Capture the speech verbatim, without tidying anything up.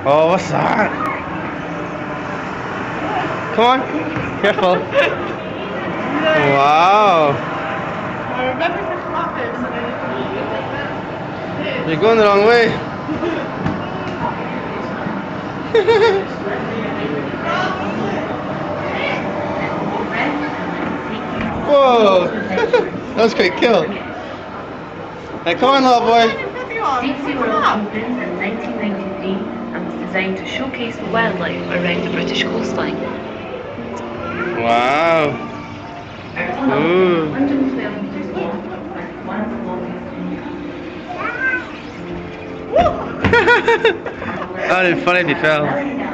Oh, what's that? Come on, careful. Wow. I remember the muffins. You're going the wrong way. Whoa! That was quite cool. Hey, come on, little boy. Deep Sea World opened in nineteen ninety-three and was designed to showcase the wildlife around the British coastline. Wow. Ooh. one hundred twelve meters long with one of the longest. That would be funny if you fell.